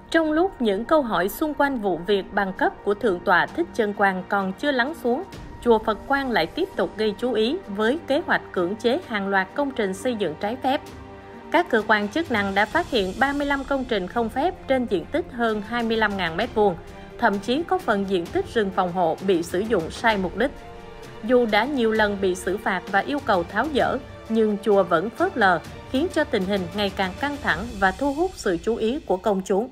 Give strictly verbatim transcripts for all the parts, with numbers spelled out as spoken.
Trong lúc những câu hỏi xung quanh vụ việc bằng cấp của Thượng tọa Thích Chân Quang còn chưa lắng xuống, Chùa Phật Quang lại tiếp tục gây chú ý với kế hoạch cưỡng chế hàng loạt công trình xây dựng trái phép. Các cơ quan chức năng đã phát hiện ba mươi lăm công trình không phép trên diện tích hơn hai mươi lăm nghìn mét vuông, thậm chí có phần diện tích rừng phòng hộ bị sử dụng sai mục đích. Dù đã nhiều lần bị xử phạt và yêu cầu tháo dỡ, nhưng chùa vẫn phớt lờ, khiến cho tình hình ngày càng căng thẳng và thu hút sự chú ý của công chúng.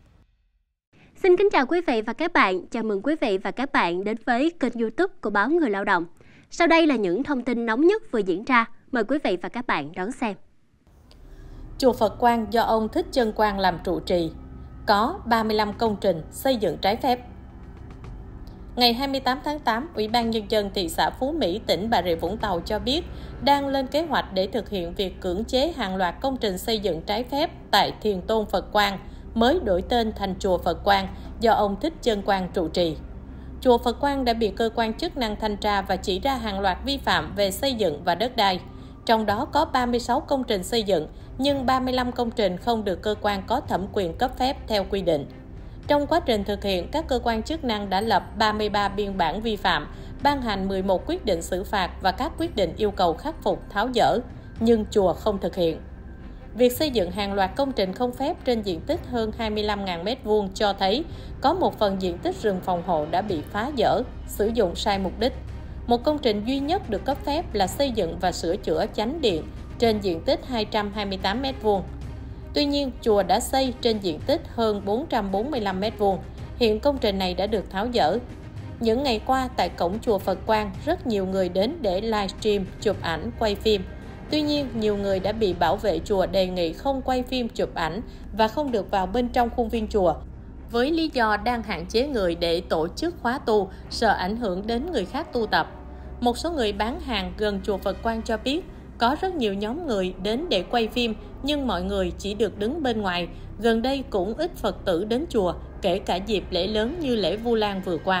Xin kính chào quý vị và các bạn, chào mừng quý vị và các bạn đến với kênh YouTube của Báo Người Lao động. Sau đây là những thông tin nóng nhất vừa diễn ra, mời quý vị và các bạn đón xem. Chùa Phật Quang do ông Thích Chân Quang làm trụ trì, có ba mươi lăm công trình xây dựng trái phép. Ngày hai mươi tám tháng tám, Ủy ban Nhân dân thị xã Phú Mỹ, tỉnh Bà Rịa Vũng Tàu cho biết đang lên kế hoạch để thực hiện việc cưỡng chế hàng loạt công trình xây dựng trái phép tại Thiền Tôn Phật Quang, mới đổi tên thành Chùa Phật Quang do ông Thích Chân Quang trụ trì. Chùa Phật Quang đã bị cơ quan chức năng thanh tra và chỉ ra hàng loạt vi phạm về xây dựng và đất đai. Trong đó có ba mươi sáu công trình xây dựng, nhưng ba mươi lăm công trình không được cơ quan có thẩm quyền cấp phép theo quy định. Trong quá trình thực hiện, các cơ quan chức năng đã lập ba mươi ba biên bản vi phạm, ban hành mười một quyết định xử phạt và các quyết định yêu cầu khắc phục tháo dỡ, nhưng chùa không thực hiện. Việc xây dựng hàng loạt công trình không phép trên diện tích hơn hai mươi lăm nghìn mét vuông cho thấy có một phần diện tích rừng phòng hộ đã bị phá dỡ, sử dụng sai mục đích. Một công trình duy nhất được cấp phép là xây dựng và sửa chữa chánh điện trên diện tích hai trăm hai mươi tám mét vuông. Tuy nhiên, chùa đã xây trên diện tích hơn bốn trăm bốn mươi lăm mét vuông. Hiện công trình này đã được tháo dỡ. Những ngày qua, tại cổng Chùa Phật Quang, rất nhiều người đến để livestream, chụp ảnh, quay phim. Tuy nhiên, nhiều người đã bị bảo vệ chùa đề nghị không quay phim chụp ảnh và không được vào bên trong khuôn viên chùa, với lý do đang hạn chế người để tổ chức khóa tu, sợ ảnh hưởng đến người khác tu tập. Một số người bán hàng gần Chùa Phật Quang cho biết, có rất nhiều nhóm người đến để quay phim, nhưng mọi người chỉ được đứng bên ngoài. Gần đây cũng ít Phật tử đến chùa, kể cả dịp lễ lớn như lễ Vu Lan vừa qua.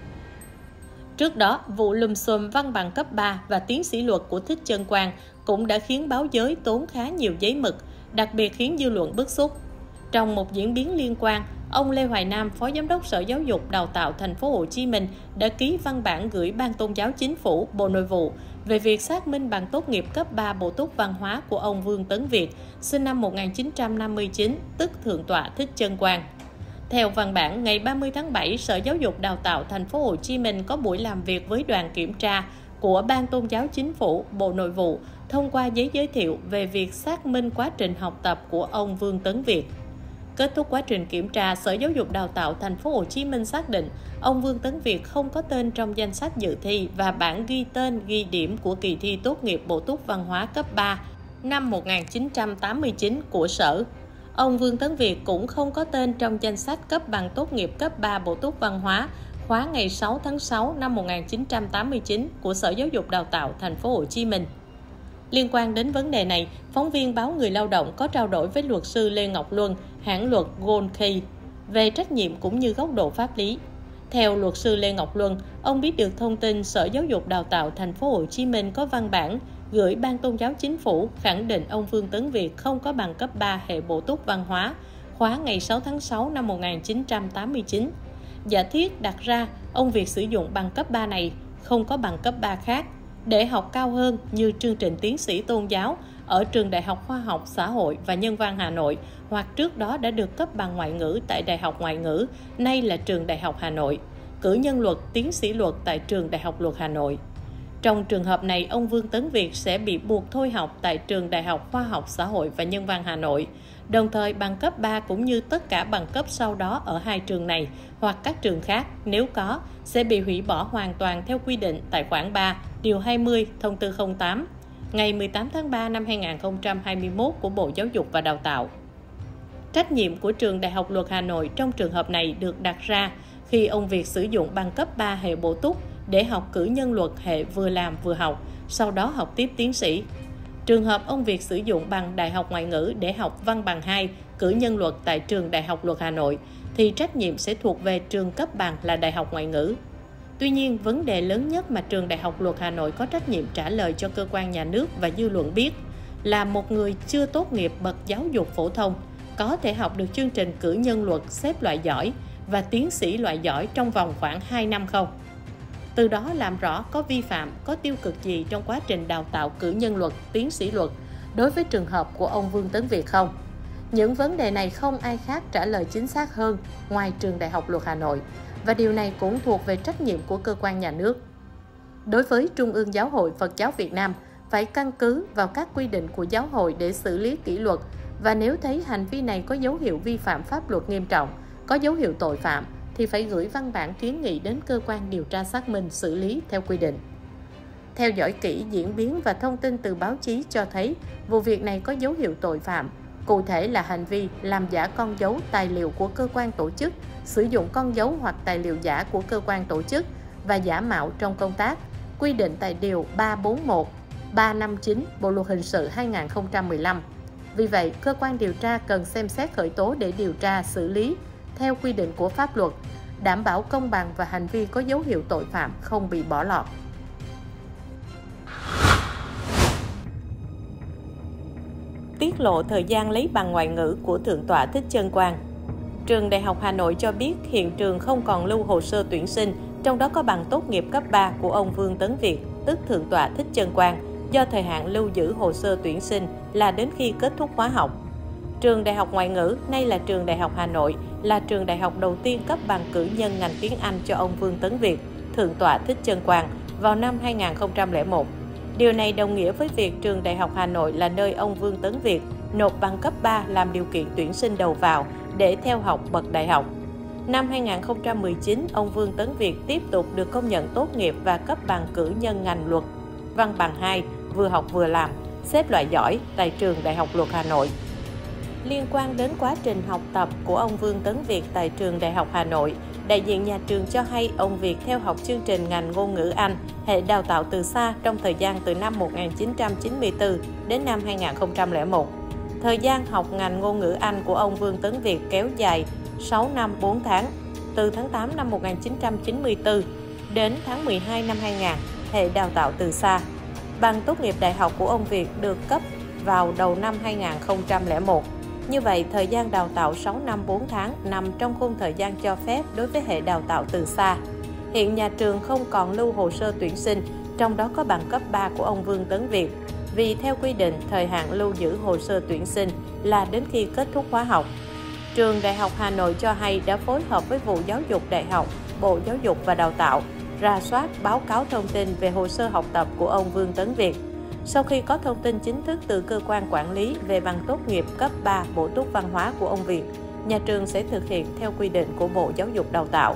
Trước đó, vụ lùm xùm văn bằng cấp ba và tiến sĩ luật của Thích Chân Quang cũng đã khiến báo giới tốn khá nhiều giấy mực, đặc biệt khiến dư luận bức xúc. Trong một diễn biến liên quan, ông Lê Hoài Nam, Phó Giám đốc Sở Giáo dục Đào tạo Thành phố Hồ Chí Minh đã ký văn bản gửi Ban Tôn giáo Chính phủ, Bộ Nội vụ về việc xác minh bằng tốt nghiệp cấp ba bổ túc văn hóa của ông Vương Tấn Việt, sinh năm một nghìn chín trăm năm mươi chín, tức Thượng tọa Thích Chân Quang. Theo văn bản, ngày ba mươi tháng bảy, Sở Giáo dục Đào tạo Thành phố Hồ Chí Minh có buổi làm việc với đoàn kiểm tra của Ban Tôn giáo Chính phủ, Bộ Nội vụ thông qua giấy giới thiệu về việc xác minh quá trình học tập của ông Vương Tấn Việt. Kết thúc quá trình kiểm tra, Sở Giáo dục Đào tạo Thành phố Hồ Chí Minh xác định ông Vương Tấn Việt không có tên trong danh sách dự thi và bản ghi tên ghi điểm của kỳ thi tốt nghiệp bổ túc văn hóa cấp ba năm một nghìn chín trăm tám mươi chín của Sở. Ông Vương Tấn Việt cũng không có tên trong danh sách cấp bằng tốt nghiệp cấp ba bổ túc văn hóa khóa ngày sáu tháng sáu năm một nghìn chín trăm tám mươi chín của Sở Giáo dục Đào tạo Thành phố Hồ Chí Minh. Liên quan đến vấn đề này, phóng viên Báo Người Lao động có trao đổi với luật sư Lê Ngọc Luân, hãng luật Gold Key, về trách nhiệm cũng như góc độ pháp lý. Theo luật sư Lê Ngọc Luân, ông biết được thông tin Sở Giáo dục Đào tạo Thành phố Hồ Chí Minh có văn bản gửi Ban Tôn giáo Chính phủ khẳng định ông Vương Tấn Việt không có bằng cấp ba hệ bổ túc văn hóa khóa ngày sáu tháng sáu năm một nghìn chín trăm tám mươi chín. Giả thiết đặt ra, ông Việt sử dụng bằng cấp ba này, không có bằng cấp ba khác, để học cao hơn như chương trình tiến sĩ tôn giáo ở Trường Đại học Khoa học Xã hội và Nhân văn Hà Nội, hoặc trước đó đã được cấp bằng ngoại ngữ tại Đại học Ngoại ngữ, nay là Trường Đại học Hà Nội, cử nhân luật, tiến sĩ luật tại Trường Đại học Luật Hà Nội. Trong trường hợp này, ông Vương Tấn Việt sẽ bị buộc thôi học tại Trường Đại học Khoa học Xã hội và Nhân văn Hà Nội. Đồng thời, bằng cấp ba cũng như tất cả bằng cấp sau đó ở hai trường này hoặc các trường khác, nếu có, sẽ bị hủy bỏ hoàn toàn theo quy định tại khoản ba, điều hai mươi, thông tư không tám, ngày mười tám tháng ba năm hai nghìn không trăm hai mươi mốt của Bộ Giáo dục và Đào tạo. Trách nhiệm của Trường Đại học Luật Hà Nội trong trường hợp này được đặt ra khi ông Việt sử dụng bằng cấp ba hệ bổ túc để học cử nhân luật hệ vừa làm vừa học, sau đó học tiếp tiến sĩ. Trường hợp ông Việt sử dụng bằng Đại học Ngoại ngữ để học văn bằng hai, cử nhân luật tại Trường Đại học Luật Hà Nội, thì trách nhiệm sẽ thuộc về trường cấp bằng là Đại học Ngoại ngữ. Tuy nhiên, vấn đề lớn nhất mà Trường Đại học Luật Hà Nội có trách nhiệm trả lời cho cơ quan nhà nước và dư luận biết là một người chưa tốt nghiệp bậc giáo dục phổ thông, có thể học được chương trình cử nhân luật xếp loại giỏi và tiến sĩ loại giỏi trong vòng khoảng hai năm không? Từ đó làm rõ có vi phạm, có tiêu cực gì trong quá trình đào tạo cử nhân luật, tiến sĩ luật đối với trường hợp của ông Vương Tấn Việt không? Những vấn đề này không ai khác trả lời chính xác hơn ngoài Trường Đại học Luật Hà Nội, và điều này cũng thuộc về trách nhiệm của cơ quan nhà nước. Đối với Trung ương Giáo hội Phật giáo Việt Nam, phải căn cứ vào các quy định của giáo hội để xử lý kỷ luật, và nếu thấy hành vi này có dấu hiệu vi phạm pháp luật nghiêm trọng, có dấu hiệu tội phạm, thì phải gửi văn bản kiến nghị đến cơ quan điều tra xác minh xử lý theo quy định. Theo dõi kỹ diễn biến và thông tin từ báo chí cho thấy vụ việc này có dấu hiệu tội phạm, cụ thể là hành vi làm giả con dấu tài liệu của cơ quan tổ chức, sử dụng con dấu hoặc tài liệu giả của cơ quan tổ chức và giả mạo trong công tác, quy định tại Điều ba trăm bốn mươi mốt, ba trăm năm mươi chín Bộ Luật Hình sự hai nghìn không trăm mười lăm. Vì vậy, cơ quan điều tra cần xem xét khởi tố để điều tra xử lý theo quy định của pháp luật, đảm bảo công bằng và hành vi có dấu hiệu tội phạm không bị bỏ lọt. Tiết lộ thời gian lấy bằng ngoại ngữ của Thượng tọa Thích Chân Quang. Trường Đại học Hà Nội cho biết hiện trường không còn lưu hồ sơ tuyển sinh, trong đó có bằng tốt nghiệp cấp ba của ông Vương Tấn Việt, tức Thượng tọa Thích Chân Quang, do thời hạn lưu giữ hồ sơ tuyển sinh là đến khi kết thúc khóa học. Trường Đại học Ngoại ngữ, nay là Trường Đại học Hà Nội, là trường đại học đầu tiên cấp bằng cử nhân ngành tiếng Anh cho ông Vương Tấn Việt, Thượng tọa Thích Chân Quang vào năm hai nghìn không trăm lẻ một. Điều này đồng nghĩa với việc Trường Đại học Hà Nội là nơi ông Vương Tấn Việt nộp bằng cấp ba làm điều kiện tuyển sinh đầu vào để theo học bậc đại học. Năm hai nghìn không trăm mười chín, ông Vương Tấn Việt tiếp tục được công nhận tốt nghiệp và cấp bằng cử nhân ngành luật văn bằng hai, vừa học vừa làm, xếp loại giỏi tại Trường Đại học Luật Hà Nội. Liên quan đến quá trình học tập của ông Vương Tấn Việt tại Trường Đại học Hà Nội, đại diện nhà trường cho hay ông Việt theo học chương trình ngành ngôn ngữ Anh, hệ đào tạo từ xa trong thời gian từ năm một nghìn chín trăm chín mươi tư đến năm hai nghìn không trăm lẻ một. Thời gian học ngành ngôn ngữ Anh của ông Vương Tấn Việt kéo dài sáu năm bốn tháng, từ tháng tám năm một nghìn chín trăm chín mươi tư đến tháng mười hai năm hai nghìn, hệ đào tạo từ xa. Bằng tốt nghiệp đại học của ông Việt được cấp vào đầu năm hai nghìn không trăm lẻ một. Như vậy, thời gian đào tạo sáu năm bốn tháng nằm trong khung thời gian cho phép đối với hệ đào tạo từ xa. Hiện nhà trường không còn lưu hồ sơ tuyển sinh, trong đó có bằng cấp ba của ông Vương Tấn Việt, vì theo quy định, thời hạn lưu giữ hồ sơ tuyển sinh là đến khi kết thúc khóa học. Trường Đại học Hà Nội cho hay đã phối hợp với Vụ Giáo dục Đại học, Bộ Giáo dục và Đào tạo, rà soát báo cáo thông tin về hồ sơ học tập của ông Vương Tấn Việt. Sau khi có thông tin chính thức từ cơ quan quản lý về bằng tốt nghiệp cấp ba bổ túc văn hóa của ông Việt, nhà trường sẽ thực hiện theo quy định của Bộ Giáo dục Đào tạo.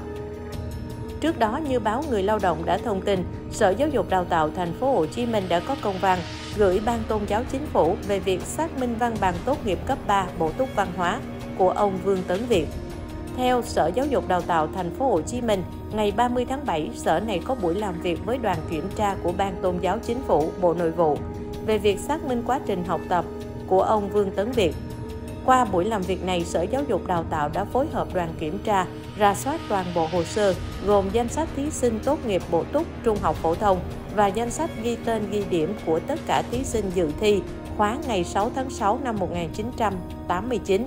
Trước đó, như báo Người Lao động đã thông tin, Sở Giáo dục Đào tạo Thành phố Hồ Chí Minh đã có công văn gửi Ban Tôn giáo Chính phủ về việc xác minh văn bằng tốt nghiệp cấp ba bổ túc văn hóa của ông Vương Tấn Việt. Theo Sở Giáo dục Đào tạo Thành phố Hồ Chí Minh, ngày ba mươi tháng bảy, Sở này có buổi làm việc với đoàn kiểm tra của Ban Tôn giáo Chính phủ, Bộ Nội vụ về việc xác minh quá trình học tập của ông Vương Tấn Việt. Qua buổi làm việc này, Sở Giáo dục Đào tạo đã phối hợp đoàn kiểm tra, rà soát toàn bộ hồ sơ, gồm danh sách thí sinh tốt nghiệp bổ túc trung học phổ thông và danh sách ghi tên ghi điểm của tất cả thí sinh dự thi khóa ngày sáu tháng sáu năm một nghìn chín trăm tám mươi chín.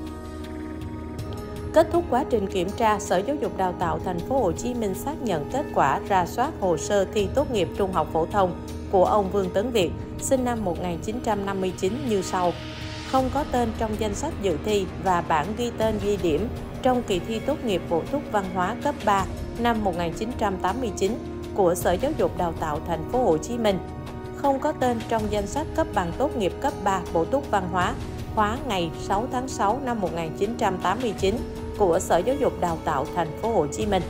Kết thúc quá trình kiểm tra, Sở Giáo dục Đào tạo Thành phố Hồ Chí Minh xác nhận kết quả rà soát hồ sơ thi tốt nghiệp trung học phổ thông của ông Vương Tấn Việt, sinh năm một nghìn chín trăm năm mươi chín như sau: không có tên trong danh sách dự thi và bản ghi tên ghi điểm trong kỳ thi tốt nghiệp bổ túc văn hóa cấp ba năm một nghìn chín trăm tám mươi chín của Sở Giáo dục Đào tạo Thành phố Hồ Chí Minh, không có tên trong danh sách cấp bằng tốt nghiệp cấp ba bổ túc văn hóa khóa ngày sáu tháng sáu năm một nghìn chín trăm tám mươi chín của Sở Giáo dục Đào tạo Thành phố Hồ Chí Minh.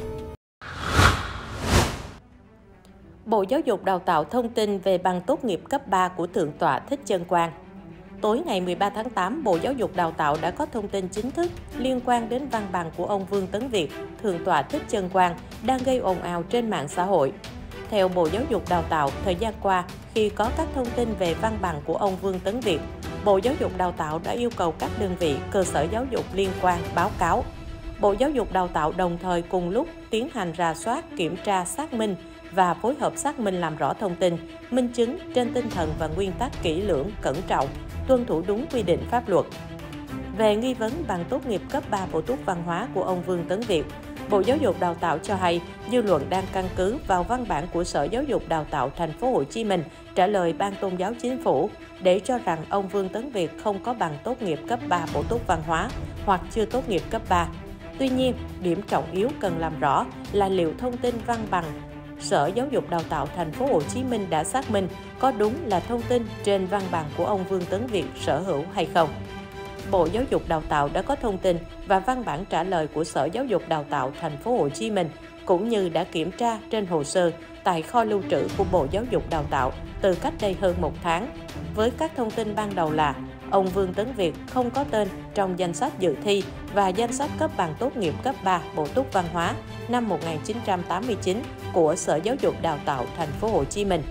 Bộ Giáo dục Đào tạo thông tin về bằng tốt nghiệp cấp ba của Thượng tọa Thích Chân Quang. Tối ngày mười ba tháng tám, Bộ Giáo dục Đào tạo đã có thông tin chính thức liên quan đến văn bằng của ông Vương Tấn Việt, Thượng tọa Thích Chân Quang, đang gây ồn ào trên mạng xã hội. Theo Bộ Giáo dục Đào tạo, thời gian qua, khi có các thông tin về văn bằng của ông Vương Tấn Việt, Bộ Giáo dục Đào tạo đã yêu cầu các đơn vị, cơ sở giáo dục liên quan báo cáo. Bộ Giáo dục Đào tạo đồng thời cùng lúc tiến hành rà soát, kiểm tra, xác minh và phối hợp xác minh làm rõ thông tin, minh chứng trên tinh thần và nguyên tắc kỹ lưỡng, cẩn trọng, tuân thủ đúng quy định pháp luật. Về nghi vấn bằng tốt nghiệp cấp ba bổ túc văn hóa của ông Vương Tấn Việt, Bộ Giáo dục Đào tạo cho hay dư luận đang căn cứ vào văn bản của Sở Giáo dục Đào tạo Thành phố Hồ Chí Minh trả lời Ban Tôn giáo Chính phủ để cho rằng ông Vương Tấn Việt không có bằng tốt nghiệp cấp ba bổ túc văn hóa hoặc chưa tốt nghiệp cấp ba. Tuy nhiên, điểm trọng yếu cần làm rõ là liệu thông tin văn bằng Sở Giáo dục Đào tạo Thành phố Hồ Chí Minh đã xác minh có đúng là thông tin trên văn bằng của ông Vương Tấn Việt sở hữu hay không. Bộ Giáo dục Đào tạo đã có thông tin và văn bản trả lời của Sở Giáo dục Đào tạo Thành phố Hồ Chí Minh cũng như đã kiểm tra trên hồ sơ tại kho lưu trữ của Bộ Giáo dục Đào tạo từ cách đây hơn một tháng. Với các thông tin ban đầu là ông Vương Tấn Việt không có tên trong danh sách dự thi và danh sách cấp bằng tốt nghiệp cấp ba bổ túc văn hóa năm một nghìn chín trăm tám mươi chín của Sở Giáo dục Đào tạo Thành phố Hồ Chí Minh.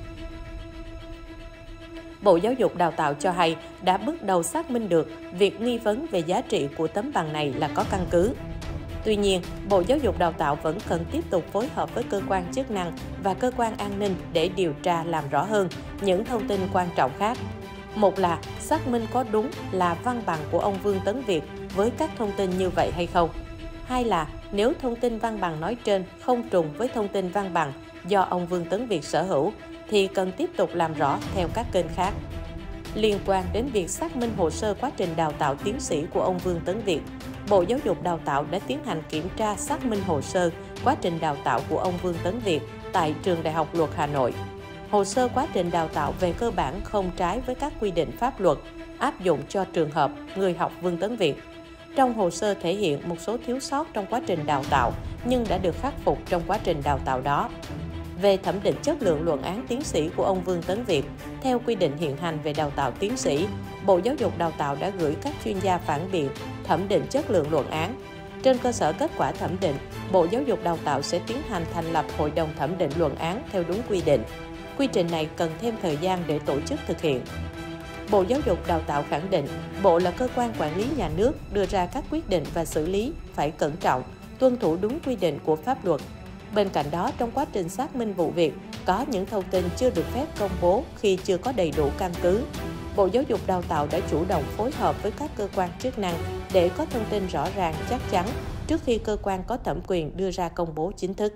Bộ Giáo dục Đào tạo cho hay đã bước đầu xác minh được việc nghi vấn về giá trị của tấm bằng này là có căn cứ. Tuy nhiên, Bộ Giáo dục Đào tạo vẫn cần tiếp tục phối hợp với cơ quan chức năng và cơ quan an ninh để điều tra làm rõ hơn những thông tin quan trọng khác. Một là xác minh có đúng là văn bằng của ông Vương Tấn Việt với các thông tin như vậy hay không. Hai là nếu thông tin văn bằng nói trên không trùng với thông tin văn bằng do ông Vương Tấn Việt sở hữu, thì cần tiếp tục làm rõ theo các kênh khác. Liên quan đến việc xác minh hồ sơ quá trình đào tạo tiến sĩ của ông Vương Tấn Việt, Bộ Giáo dục Đào tạo đã tiến hành kiểm tra xác minh hồ sơ quá trình đào tạo của ông Vương Tấn Việt tại Trường Đại học Luật Hà Nội. Hồ sơ quá trình đào tạo về cơ bản không trái với các quy định pháp luật áp dụng cho trường hợp người học Vương Tấn Việt. Trong hồ sơ thể hiện một số thiếu sót trong quá trình đào tạo nhưng đã được khắc phục trong quá trình đào tạo đó. Về thẩm định chất lượng luận án tiến sĩ của ông Vương Tấn Việt, theo quy định hiện hành về đào tạo tiến sĩ, Bộ Giáo dục Đào tạo đã gửi các chuyên gia phản biện thẩm định chất lượng luận án. Trên cơ sở kết quả thẩm định, Bộ Giáo dục Đào tạo sẽ tiến hành thành lập hội đồng thẩm định luận án theo đúng quy định. Quy trình này cần thêm thời gian để tổ chức thực hiện. Bộ Giáo dục Đào tạo khẳng định, Bộ là cơ quan quản lý nhà nước đưa ra các quyết định và xử lý phải cẩn trọng, tuân thủ đúng quy định của pháp luật. Bên cạnh đó, trong quá trình xác minh vụ việc, có những thông tin chưa được phép công bố khi chưa có đầy đủ căn cứ. Bộ Giáo dục Đào tạo đã chủ động phối hợp với các cơ quan chức năng để có thông tin rõ ràng, chắc chắn trước khi cơ quan có thẩm quyền đưa ra công bố chính thức.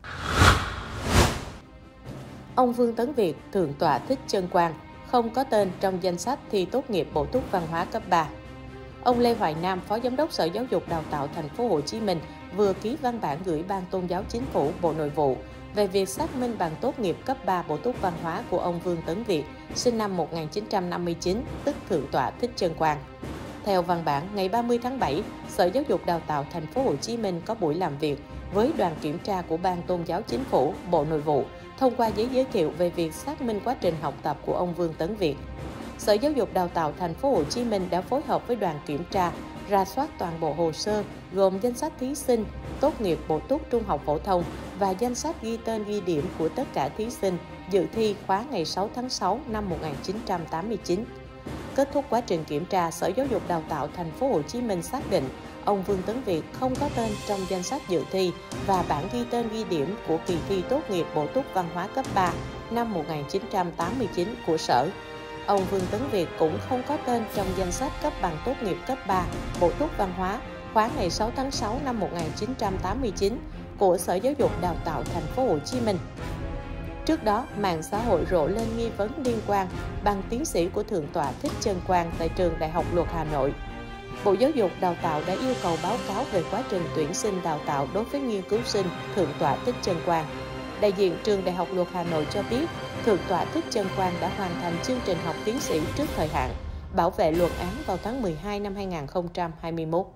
Ông Vương Tấn Việt, Thượng tọa Thích Chân Quang, không có tên trong danh sách thi tốt nghiệp bổ túc văn hóa cấp ba. Ông Lê Hoài Nam, Phó Giám đốc Sở Giáo dục Đào tạo Thành phố Hồ Chí Minh vừa ký văn bản gửi Ban Tôn giáo Chính phủ, Bộ Nội vụ về việc xác minh bằng tốt nghiệp cấp ba bổ túc văn hóa của ông Vương Tấn Việt, sinh năm một nghìn chín trăm năm mươi chín, tức Thượng tọa Thích Chân Quang. Theo văn bản, ngày ba mươi tháng bảy, Sở Giáo dục Đào tạo Thành phố Hồ Chí Minh có buổi làm việc với đoàn kiểm tra của Ban Tôn giáo Chính phủ, Bộ Nội vụ thông qua giấy giới thiệu về việc xác minh quá trình học tập của ông Vương Tấn Việt. Sở Giáo dục Đào tạo Thành phố Hồ Chí Minh đã phối hợp với đoàn kiểm tra rà soát toàn bộ hồ sơ gồm danh sách thí sinh tốt nghiệp bổ túc trung học phổ thông và danh sách ghi tên ghi điểm của tất cả thí sinh dự thi khóa ngày sáu tháng sáu năm một nghìn chín trăm tám mươi chín. Kết thúc quá trình kiểm tra, Sở Giáo dục Đào tạo Thành phố Hồ Chí Minh xác định ông Vương Tấn Việt không có tên trong danh sách dự thi và bản ghi tên ghi điểm của kỳ thi tốt nghiệp bổ túc văn hóa cấp ba năm một nghìn chín trăm tám mươi chín của Sở. Ông Vương Tấn Việt cũng không có tên trong danh sách cấp bằng tốt nghiệp cấp ba bổ túc văn hóa khóa ngày sáu tháng sáu năm một nghìn chín trăm tám mươi chín của Sở Giáo dục Đào tạo Thành phố Hồ Chí Minh. Trước đó, mạng xã hội rộ lên nghi vấn liên quan bằng tiến sĩ của Thượng tọa Thích Chân Quang tại Trường Đại học Luật Hà Nội. Bộ Giáo dục Đào tạo đã yêu cầu báo cáo về quá trình tuyển sinh đào tạo đối với nghiên cứu sinh Thượng tọa Thích Chân Quang. Đại diện Trường Đại học Luật Hà Nội cho biết, Thượng tọa Thích Chân Quang đã hoàn thành chương trình học tiến sĩ trước thời hạn, bảo vệ luận án vào tháng mười hai năm hai nghìn không trăm hai mươi mốt.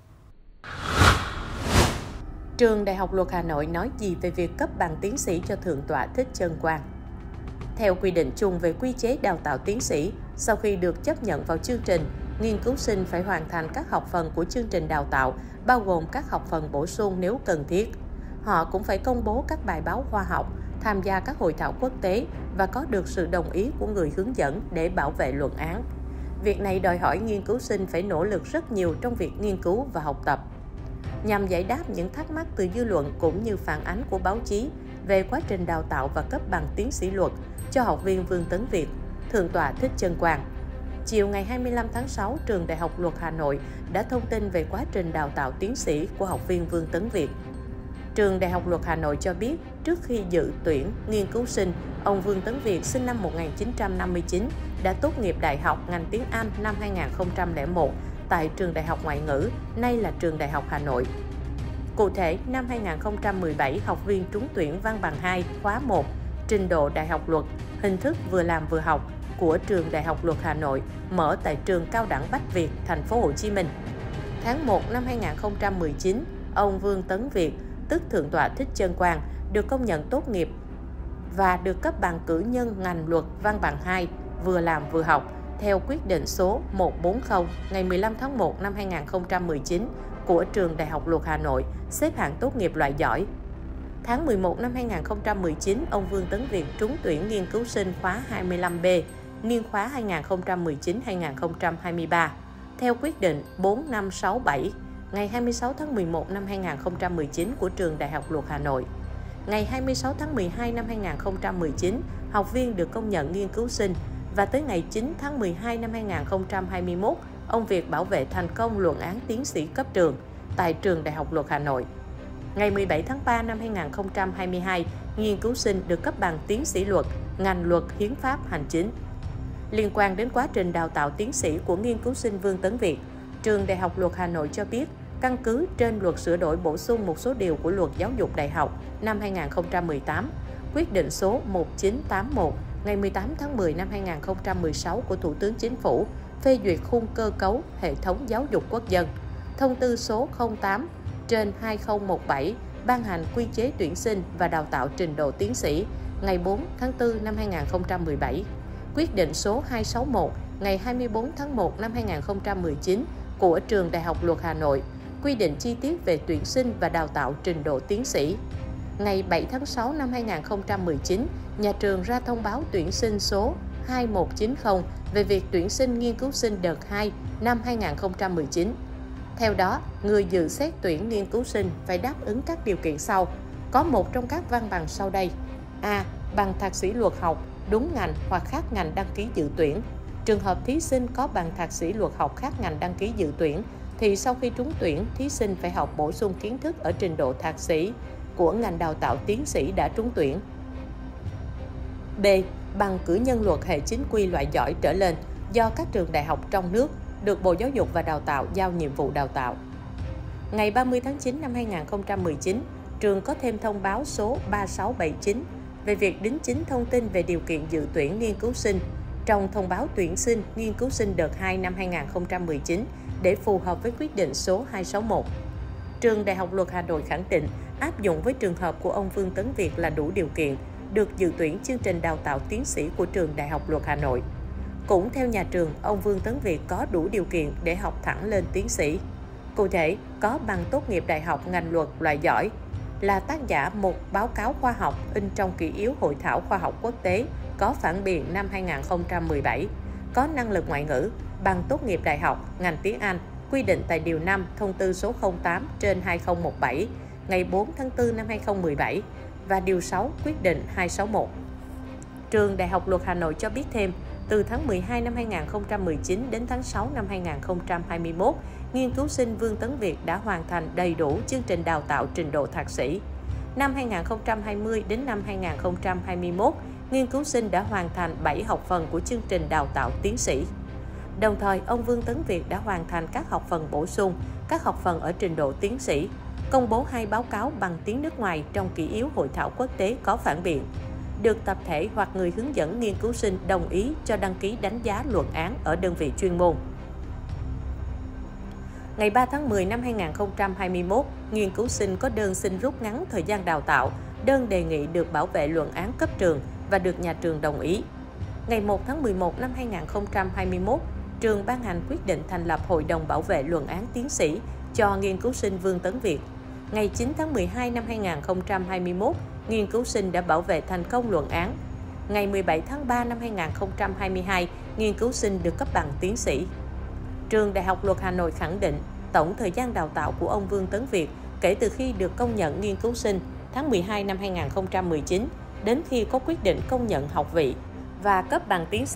Trường Đại học Luật Hà Nội nói gì về việc cấp bằng tiến sĩ cho Thượng tọa Thích Chân Quang? Theo quy định chung về quy chế đào tạo tiến sĩ, sau khi được chấp nhận vào chương trình, nghiên cứu sinh phải hoàn thành các học phần của chương trình đào tạo, bao gồm các học phần bổ sung nếu cần thiết. Họ cũng phải công bố các bài báo khoa học, tham gia các hội thảo quốc tế và có được sự đồng ý của người hướng dẫn để bảo vệ luận án. Việc này đòi hỏi nghiên cứu sinh phải nỗ lực rất nhiều trong việc nghiên cứu và học tập. Nhằm giải đáp những thắc mắc từ dư luận cũng như phản ánh của báo chí về quá trình đào tạo và cấp bằng tiến sĩ luật cho học viên Vương Tấn Việt, Thượng tọa Thích Chân Quang, Chiều ngày hai mươi lăm tháng sáu, Trường Đại học Luật Hà Nội đã thông tin về quá trình đào tạo tiến sĩ của học viên Vương Tấn Việt. Trường Đại học Luật Hà Nội cho biết, trước khi dự tuyển nghiên cứu sinh, ông Vương Tấn Việt sinh năm một nghìn chín trăm năm mươi chín đã tốt nghiệp đại học ngành tiếng Anh năm hai nghìn không trăm lẻ một tại Trường Đại học Ngoại ngữ, nay là Trường Đại học Hà Nội. Cụ thể, năm hai nghìn không trăm mười bảy, học viên trúng tuyển văn bằng hai khóa một, trình độ Đại học Luật, hình thức vừa làm vừa học của Trường Đại học Luật Hà Nội mở tại Trường Cao đẳng Bách Việt, thành phố Hồ Chí Minh. Tháng một năm hai nghìn không trăm mười chín, ông Vương Tấn Việt, tức Thượng tọa Thích Trân Quang, được công nhận tốt nghiệp và được cấp bằng cử nhân ngành luật văn bằng hai, vừa làm vừa học, theo quyết định số một trăm bốn mươi ngày mười lăm tháng một năm hai nghìn không trăm mười chín của Trường Đại học Luật Hà Nội, xếp hạng tốt nghiệp loại giỏi. Tháng mười một năm hai nghìn không trăm mười chín, ông Vương Tấn Việt trúng tuyển nghiên cứu sinh khóa hai mươi lăm B, niên khóa hai nghìn không trăm mười chín đến hai nghìn không trăm hai mươi ba, theo quyết định bốn nghìn năm trăm sáu mươi bảy, ngày hai mươi sáu tháng mười một năm hai nghìn không trăm mười chín của Trường Đại học Luật Hà Nội. Ngày hai mươi sáu tháng mười hai năm hai nghìn không trăm mười chín, học viên được công nhận nghiên cứu sinh và tới ngày chín tháng mười hai năm hai nghìn không trăm hai mươi mốt, ông Việt bảo vệ thành công luận án tiến sĩ cấp trường tại Trường Đại học Luật Hà Nội. Ngày mười bảy tháng ba năm hai nghìn không trăm hai mươi hai, nghiên cứu sinh được cấp bằng tiến sĩ luật, ngành luật hiến pháp hành chính. Liên quan đến quá trình đào tạo tiến sĩ của nghiên cứu sinh Vương Tấn Việt, Trường Đại học Luật Hà Nội cho biết, căn cứ trên luật sửa đổi bổ sung một số điều của Luật Giáo dục Đại học năm hai nghìn không trăm mười tám, quyết định số một nghìn chín trăm tám mươi mốt ngày mười tám tháng mười năm hai nghìn không trăm mười sáu của Thủ tướng Chính phủ phê duyệt khung cơ cấu hệ thống giáo dục quốc dân, thông tư số không tám trên hai nghìn không trăm mười bảy ban hành quy chế tuyển sinh và đào tạo trình độ tiến sĩ ngày bốn tháng tư năm hai nghìn không trăm mười bảy, quyết định số hai trăm sáu mươi mốt ngày hai mươi tư tháng một năm hai nghìn không trăm mười chín của Trường Đại học Luật Hà Nội quy định chi tiết về tuyển sinh và đào tạo trình độ tiến sĩ. Ngày bảy tháng sáu năm hai nghìn không trăm mười chín, nhà trường ra thông báo tuyển sinh số hai một chín không về việc tuyển sinh nghiên cứu sinh đợt hai năm hai nghìn không trăm mười chín. Theo đó, người dự xét tuyển nghiên cứu sinh phải đáp ứng các điều kiện sau. Có một trong các văn bằng sau đây. A. Bằng thạc sĩ luật học, đúng ngành hoặc khác ngành đăng ký dự tuyển. Trường hợp thí sinh có bằng thạc sĩ luật học khác ngành đăng ký dự tuyển, thì sau khi trúng tuyển, thí sinh phải học bổ sung kiến thức ở trình độ thạc sĩ của ngành đào tạo tiến sĩ đã trúng tuyển. B. Bằng cử nhân luật hệ chính quy loại giỏi trở lên do các trường đại học trong nước được Bộ Giáo dục và Đào tạo giao nhiệm vụ đào tạo. Ngày ba mươi tháng chín năm hai nghìn không trăm mười chín, trường có thêm thông báo số ba sáu bảy chín về việc đính chính thông tin về điều kiện dự tuyển nghiên cứu sinh trong thông báo tuyển sinh nghiên cứu sinh đợt hai năm hai nghìn không trăm mười chín để phù hợp với quyết định số hai trăm sáu mươi mốt. Trường Đại học Luật Hà Nội khẳng định áp dụng với trường hợp của ông Vương Tấn Việt là đủ điều kiện được dự tuyển chương trình đào tạo tiến sĩ của Trường Đại học Luật Hà Nội. Cũng theo nhà trường, ông Vương Tấn Việt có đủ điều kiện để học thẳng lên tiến sĩ. Cụ thể, có bằng tốt nghiệp đại học ngành luật loại giỏi, là tác giả một báo cáo khoa học in trong kỷ yếu hội thảo khoa học quốc tế có phản biện năm hai nghìn không trăm mười bảy, có năng lực ngoại ngữ, bằng tốt nghiệp đại học ngành tiếng Anh, quy định tại điều năm thông tư số không tám trên hai nghìn không trăm mười bảy ngày bốn tháng tư năm hai nghìn không trăm mười bảy và điều sáu quyết định hai trăm sáu mươi mốt. Trường Đại học Luật Hà Nội cho biết thêm, từ tháng mười hai năm hai nghìn không trăm mười chín đến tháng sáu năm hai nghìn không trăm hai mươi mốt, nghiên cứu sinh Vương Tấn Việt đã hoàn thành đầy đủ chương trình đào tạo trình độ thạc sĩ. Năm hai nghìn không trăm hai mươi đến năm hai nghìn không trăm hai mươi mốt, nghiên cứu sinh đã hoàn thành bảy học phần của chương trình đào tạo tiến sĩ. Đồng thời, ông Vương Tấn Việt đã hoàn thành các học phần bổ sung, các học phần ở trình độ tiến sĩ, công bố hai báo cáo bằng tiếng nước ngoài trong kỷ yếu hội thảo quốc tế có phản biện, được tập thể hoặc người hướng dẫn nghiên cứu sinh đồng ý cho đăng ký đánh giá luận án ở đơn vị chuyên môn. Ngày ba tháng mười năm hai nghìn không trăm hai mươi mốt, nghiên cứu sinh có đơn xin rút ngắn thời gian đào tạo, đơn đề nghị được bảo vệ luận án cấp trường và được nhà trường đồng ý. Ngày một tháng mười một năm hai nghìn không trăm hai mươi mốt, trường ban hành quyết định thành lập Hội đồng bảo vệ luận án tiến sĩ cho nghiên cứu sinh Vương Tấn Việt. Ngày chín tháng mười hai năm hai nghìn không trăm hai mươi mốt, nghiên cứu sinh đã bảo vệ thành công luận án. Ngày mười bảy tháng ba năm hai nghìn không trăm hai mươi hai, nghiên cứu sinh được cấp bằng tiến sĩ. Trường Đại học Luật Hà Nội khẳng định tổng thời gian đào tạo của ông Vương Tấn Việt kể từ khi được công nhận nghiên cứu sinh tháng mười hai năm hai nghìn không trăm mười chín đến khi có quyết định công nhận học vị và cấp bằng tiến sĩ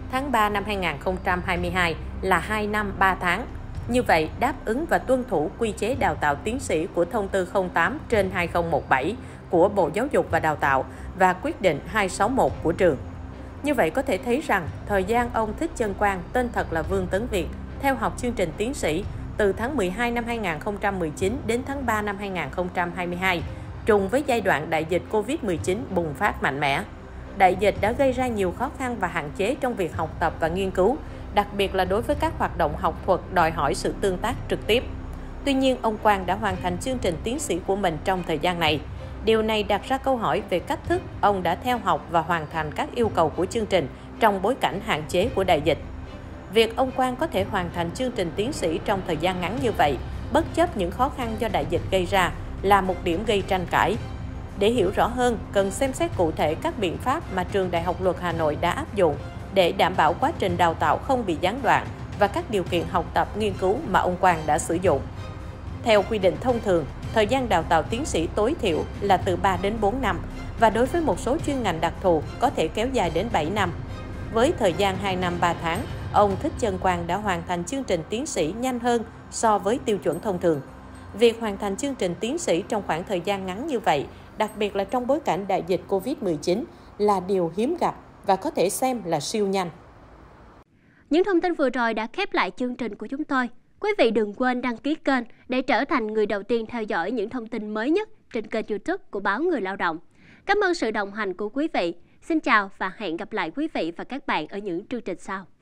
tháng ba năm hai nghìn không trăm hai mươi hai là hai năm ba tháng. Như vậy, đáp ứng và tuân thủ quy chế đào tạo tiến sĩ của Thông tư không tám trên hai nghìn mười bảy của Bộ Giáo dục và Đào tạo và quyết định hai trăm sáu mươi mốt của trường. Như vậy có thể thấy rằng, thời gian ông Thích Chân Quang, tên thật là Vương Tấn Việt, theo học chương trình tiến sĩ từ tháng mười hai năm hai nghìn không trăm mười chín đến tháng ba năm hai nghìn không trăm hai mươi hai, trùng với giai đoạn đại dịch Covid mười chín bùng phát mạnh mẽ. Đại dịch đã gây ra nhiều khó khăn và hạn chế trong việc học tập và nghiên cứu, đặc biệt là đối với các hoạt động học thuật đòi hỏi sự tương tác trực tiếp. Tuy nhiên, ông Quang đã hoàn thành chương trình tiến sĩ của mình trong thời gian này. Điều này đặt ra câu hỏi về cách thức ông đã theo học và hoàn thành các yêu cầu của chương trình trong bối cảnh hạn chế của đại dịch. Việc ông Quang có thể hoàn thành chương trình tiến sĩ trong thời gian ngắn như vậy, bất chấp những khó khăn do đại dịch gây ra, là một điểm gây tranh cãi. Để hiểu rõ hơn, cần xem xét cụ thể các biện pháp mà Trường Đại học Luật Hà Nội đã áp dụng để đảm bảo quá trình đào tạo không bị gián đoạn và các điều kiện học tập nghiên cứu mà ông Quang đã sử dụng. Theo quy định thông thường, thời gian đào tạo tiến sĩ tối thiểu là từ ba đến bốn năm và đối với một số chuyên ngành đặc thù có thể kéo dài đến bảy năm. Với thời gian hai năm ba tháng, ông Thích Chân Quang đã hoàn thành chương trình tiến sĩ nhanh hơn so với tiêu chuẩn thông thường. Việc hoàn thành chương trình tiến sĩ trong khoảng thời gian ngắn như vậy, đặc biệt là trong bối cảnh đại dịch Covid mười chín, là điều hiếm gặp và có thể xem là siêu nhanh. Những thông tin vừa rồi đã khép lại chương trình của chúng tôi. Quý vị đừng quên đăng ký kênh để trở thành người đầu tiên theo dõi những thông tin mới nhất trên kênh YouTube của Báo Người Lao động. Cảm ơn sự đồng hành của quý vị. Xin chào và hẹn gặp lại quý vị và các bạn ở những chương trình sau.